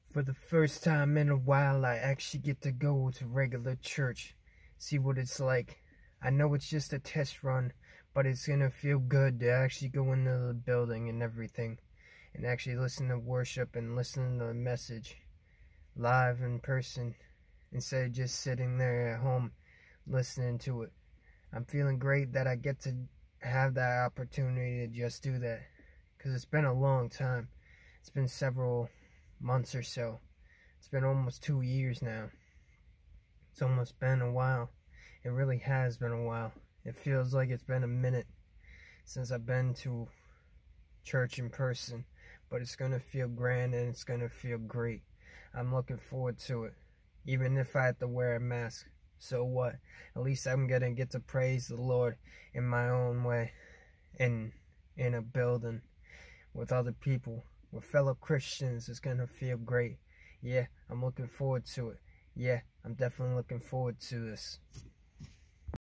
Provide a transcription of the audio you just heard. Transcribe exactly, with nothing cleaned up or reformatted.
For the first time in a while, I actually get to go to regular church, see what it's like. I know it's just a test run, but it's gonna feel good to actually go into the building and everything, and actually listen to worship and listen to the message live in person, instead of just sitting there at home listening to it. I'm feeling great that I get to have that opportunity to just do that, because it's been a long time. It's been several months or so. It's been almost two years now. It's almost been a while. It really has been a while. It feels like it's been a minute since I've been to church in person, but it's gonna feel grand and it's gonna feel great. I'm looking forward to it, even if I have to wear a mask. So what? At least I'm gonna get to praise the Lord in my own way, in in a building with other people, with fellow Christians. It's gonna feel great. Yeah, I'm looking forward to it. Yeah, I'm definitely looking forward to this.